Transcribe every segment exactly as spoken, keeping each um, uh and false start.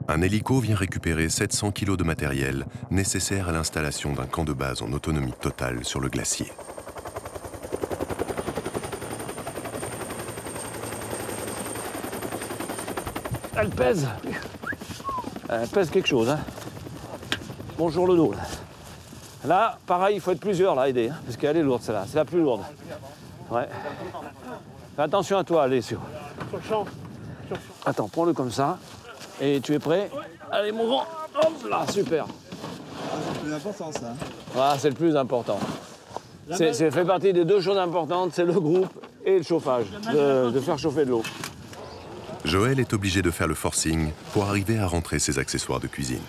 Un hélico vient récupérer sept cents kilos de matériel nécessaire à l'installation d'un camp de base en autonomie totale sur le glacier. Elle pèse. Elle pèse quelque chose. Hein. Bonjour le dos. Là. Là, pareil, il faut être plusieurs là, aider. Hein, parce qu'elle est lourde, celle-là. C'est la plus lourde. Ouais. Fais attention à toi, allez, sur. Sur le champ. Attends, prends-le comme ça. Et tu es prêt? Allez, mon grand. Hop là, super. C'est le plus important, ça. Voilà, c'est le plus important. C'est fait partie des deux choses importantes, c'est le groupe et le chauffage, de, de faire chauffer de l'eau. Joël est obligé de faire le forcing pour arriver à rentrer ses accessoires de cuisine.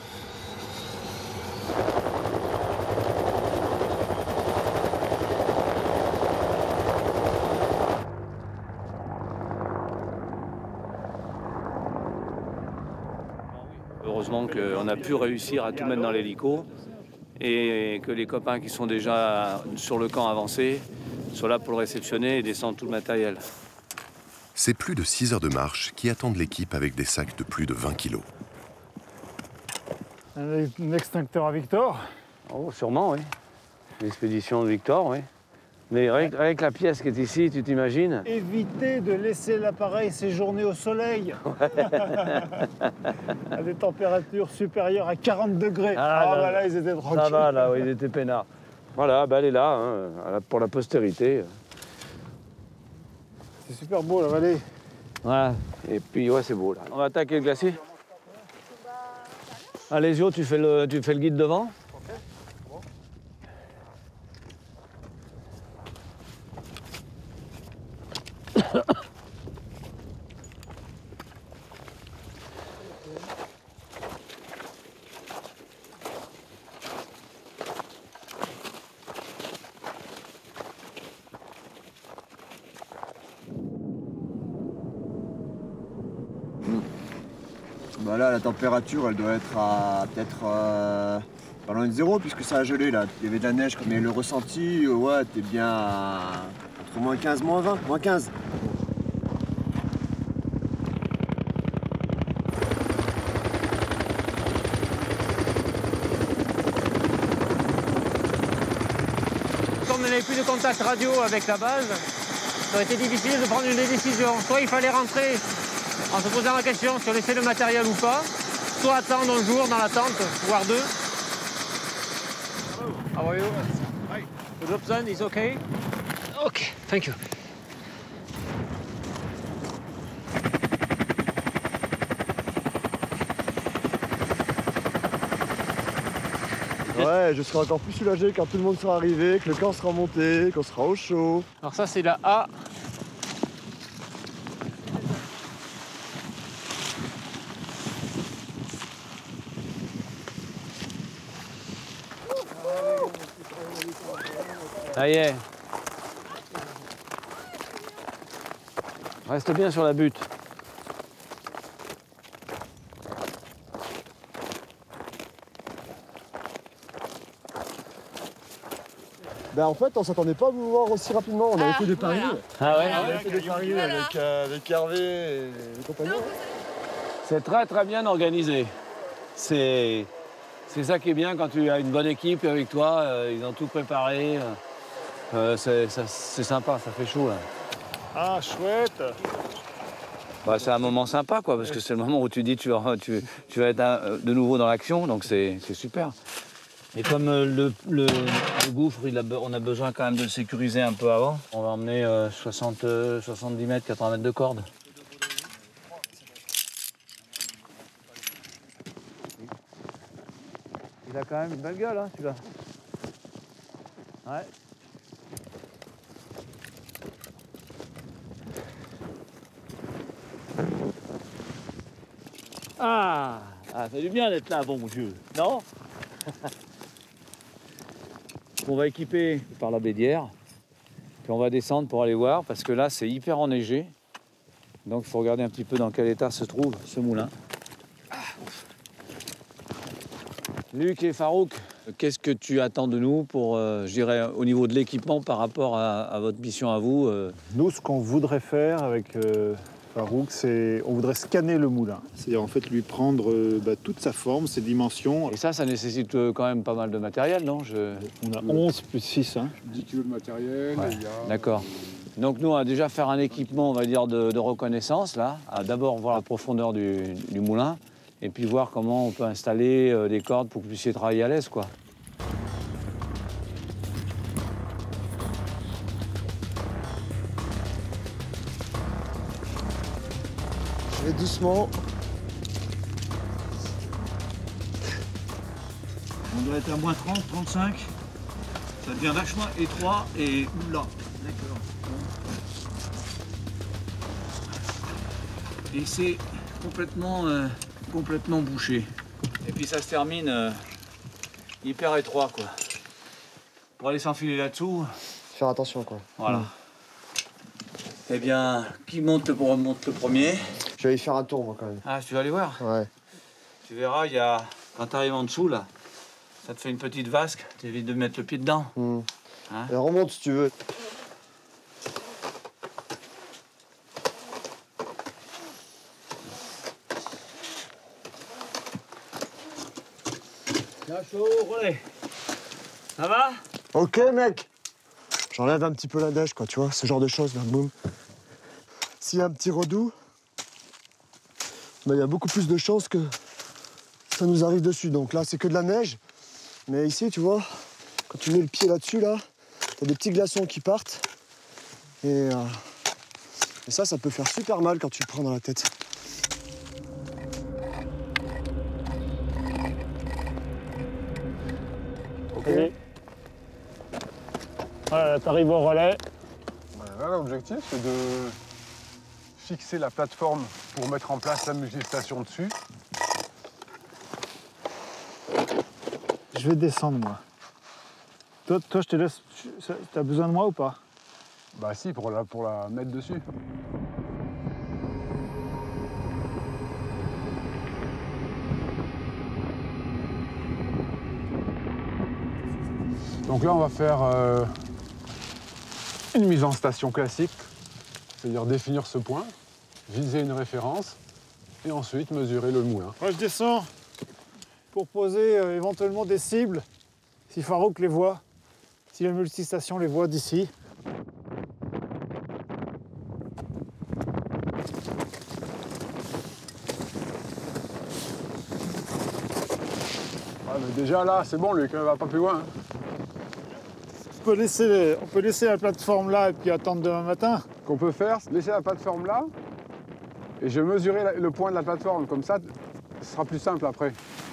Heureusement qu'on a pu réussir à tout mettre dans l'hélico et que les copains qui sont déjà sur le camp avancé soient là pour le réceptionner et descendre tout le matériel. C'est plus de six heures de marche qui attendent l'équipe avec des sacs de plus de vingt kilos. Un extincteur à Victor. Oh, sûrement, oui. L'expédition de Victor, oui. Mais avec, avec la pièce qui est ici, tu t'imagines? Évitez de laisser l'appareil séjourner au soleil. À des températures supérieures à quarante degrés. Ah, ah bah là, ils étaient tranquilles. Ça va, là, oui, ils étaient peinards. Voilà, bah, elle est là, hein, pour la postérité. C'est super beau, la vallée. Ouais, et puis, ouais, c'est beau, là. On va attaquer le glacier. Allez, Zio, tu fais le, tu fais le guide devant. Bah là, la température, elle doit être à peut-être euh, pas loin de zéro, puisque ça a gelé là. Il y avait de la neige, mais le ressenti, euh, ouais, t'es bien à entre moins quinze, moins vingt, moins quinze. Comme on n'avait plus de contact radio avec la base, ça aurait été difficile de prendre une décision. Soit il fallait rentrer en se posant la question si on laissait le matériel ou pas, soit attendre un jour dans la tente, voire deux. How are you? Hi. The Robson is okay? Okay, thank you. Ouais, je serai encore plus soulagé quand tout le monde sera arrivé, que le camp sera monté, qu'on sera au chaud. Alors ça c'est la A. Ça y est. Reste bien sur la butte. Ben en fait, on s'attendait pas à vous voir aussi rapidement. On avait fait des paris. Ah ouais? On avait fait des paris avec, euh, avec Hervé et les compagnons. C'est très très bien organisé. C'est c'est ça qui est bien quand tu as une bonne équipe avec toi. Euh, ils ont tout préparé. Euh, c'est sympa, ça fait chaud là. Ah, chouette. Bah, c'est un moment sympa quoi, parce que c'est le moment où tu dis tu vas, tu, tu vas être un, de nouveau dans l'action, donc c'est super. Et comme euh, le, le, le gouffre, il a, on a besoin quand même de le sécuriser un peu avant, on va emmener euh, soixante, soixante-dix mètres, quatre-vingts mètres de corde. Il a quand même une belle gueule, hein, celui-là. Ouais. Ah, ah, ça fait du bien d'être là, bon Dieu, non? On va équiper par la Bédière, puis on va descendre pour aller voir, parce que là, c'est hyper enneigé. Donc, il faut regarder un petit peu dans quel état se trouve ce moulin. Ah. Luc et Farouk, qu'est-ce que tu attends de nous pour, euh, je dirais, au niveau de l'équipement par rapport à, à votre mission à vous euh... Nous, ce qu'on voudrait faire avec euh, Farouk, c'est on voudrait scanner le moulin. C'est-à-dire en fait lui prendre euh, bah, toute sa forme, ses dimensions. Et ça, ça nécessite euh, quand même pas mal de matériel, non? Je... On a onze plus six. Hein. dix kilos de matériel. Ouais, il y a... D'accord. Donc nous, on va déjà faire un équipement, on va dire, de, de reconnaissance, là. D'abord voir la profondeur du, du moulin, et puis voir comment on peut installer euh, des cordes pour que vous puissiez travailler à l'aise, quoi. Je vais doucement. On doit être à moins trente, trente-cinq. Ça devient vachement étroit et là. D'accord. Et c'est complètement, euh, complètement bouché. Et puis ça se termine euh, hyper étroit, quoi. Pour aller s'enfiler là-dessous. Faire attention, quoi. Voilà. Eh bien, qui monte le, monte le premier? Je vais y faire un tour, moi, quand même. Ah, tu vas aller voir? Ouais. Tu verras, il y a... quand tu arrives en dessous, là, ça te fait une petite vasque, tu évites de mettre le pied dedans. Mmh. Hein? Et remonte si tu veux. Là, chaud, relais. Ça va? Ok, mec. J'enlève un petit peu la neige, quoi, tu vois, ce genre de choses, là, boum. S'il y a un petit redout, il y a beaucoup plus de chances que ça nous arrive dessus. Donc là, c'est que de la neige. Mais ici, tu vois, quand tu mets le pied là-dessus, là, t'as des petits glaçons qui partent. Et, euh, et ça, ça peut faire super mal quand tu le prends dans la tête. Ok. Voilà, t'arrives au relais. Là, l'objectif, c'est de fixer la plateforme pour mettre en place la multistation dessus. Je vais descendre, moi. Toi, toi je te laisse. T'as besoin de moi ou pas? Bah si, pour la, pour la mettre dessus. Donc là, on va faire euh, une mise en station classique, c'est-à-dire définir ce point, viser une référence et ensuite mesurer le moulin. Moi, je descends pour poser euh, éventuellement des cibles, si Farouk les voit, si la multistation les voit d'ici. Ah, mais déjà là, c'est bon, lui, il va pas plus loin. Hein. On peut laisser, les- on peut laisser la plateforme là et puis attendre demain matin. Ce qu'on peut faire, c'est laisser la plateforme là et je vais mesurer la- le point de la plateforme. Comme ça, ce sera plus simple après.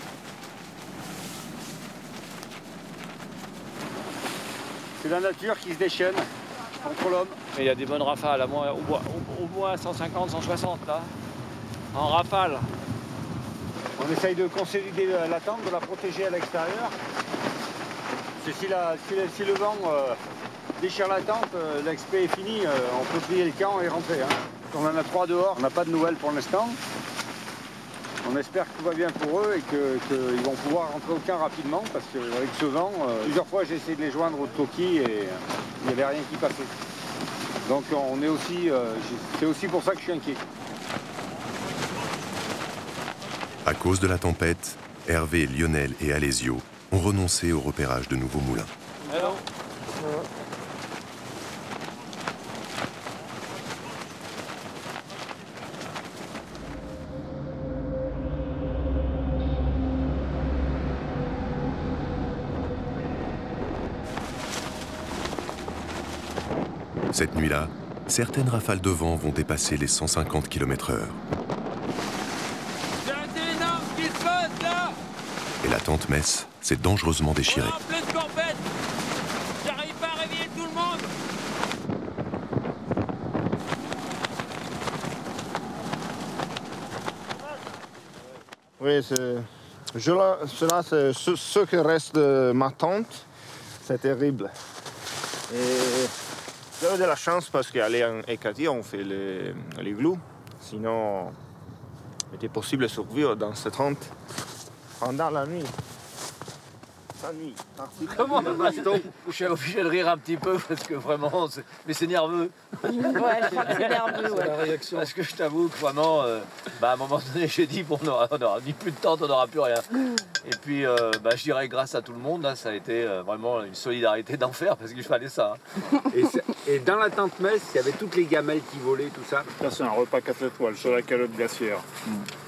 C'est la nature qui se déchaîne contre l'homme. Mais il y a des bonnes rafales, à moins, au, moins, au, au moins cent cinquante, cent soixante, là. En rafale. On essaye de consolider la, la tente, de la protéger à l'extérieur. Parce que si, la, si, la- si le vent euh, déchire la tente, euh, l'expé est fini, euh, on peut plier le camp et rentrer. Hein. On en a trois dehors, on n'a pas de nouvelles pour l'instant. On espère que tout va bien pour eux et qu'ils vont pouvoir rentrer au camp rapidement parce qu'avec ce vent, euh, plusieurs fois j'ai essayé de les joindre au Toki et euh, il n'y avait rien qui passait. Donc on est aussi, euh, c'est aussi pour ça que je suis inquiet. À cause de la tempête, Hervé, Lionel et Alessio ont renoncé au repérage de nouveaux moulins. Hello. Cette nuit-là, certaines rafales de vent vont dépasser les cent cinquante kilomètres heure. C'est un énorme qui se passe là. Et la tente messe s'est dangereusement déchirée. En pleine tempête. J'arrive pas à réveiller tout le monde. Oui, c'est... Je la- cela, c'est ce, ce qui reste de ma tente. C'est terrible. Et j'avais de la chance parce qu'aller en Ekatie, on fait les, les glous. Sinon, il était possible de survivre dans cette tente pendant la nuit. s'ennuie. Comment je suis obligé de rire un petit peu parce que vraiment, c'est- mais c'est nerveux. Ouais, je crois que c'est nerveux. Ouais. La réaction. Parce que je t'avoue que vraiment, euh, bah, à un moment donné, j'ai dit, bon, on aura, on aura ni plus de tente, on n'aura plus rien. Et puis, euh, bah, je dirais grâce à tout le monde, là, ça a été euh, vraiment une solidarité d'enfer parce qu'il fallait ça. Hein. Et, c'est- et dans la tente messe, il y avait toutes les gamelles qui volaient, tout ça. Ça, c'est un repas quatre étoiles sur la calotte glaciaire.